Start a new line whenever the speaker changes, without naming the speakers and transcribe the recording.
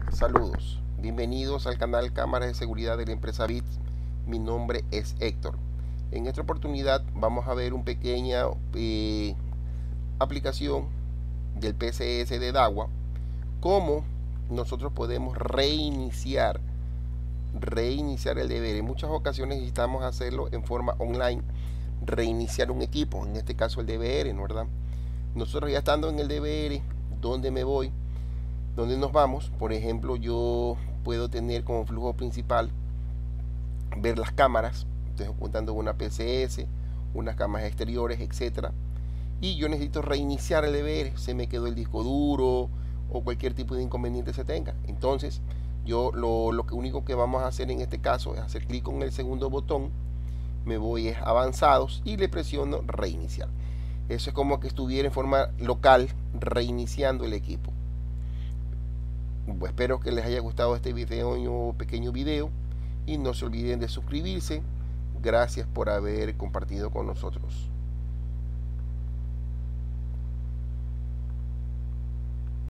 Saludos, bienvenidos al canal Cámaras de Seguridad de la empresa BITS. Mi nombre es Héctor. En esta oportunidad vamos a ver una pequeña aplicación del PCS de Dahua, cómo nosotros podemos reiniciar el deber. En muchas ocasiones necesitamos hacerlo en forma online, reiniciar un equipo, en este caso el DVR, ¿no? ¿Verdad? Nosotros ya estando en el DVR, ¿dónde me voy? ¿Dónde nos vamos? Por ejemplo, yo puedo tener como flujo principal ver las cámaras, estoy contando una PCS, unas cámaras exteriores, etcétera, y yo necesito reiniciar el DVR, se me quedó el disco duro o cualquier tipo de inconveniente se tenga. Entonces yo lo único que vamos a hacer en este caso es hacer clic con el segundo botón, me voy a avanzados y le presiono reiniciar. Eso es como que estuviera en forma local reiniciando el equipo. Pues espero que les haya gustado este pequeño video y no se olviden de suscribirse. Gracias por haber compartido con nosotros.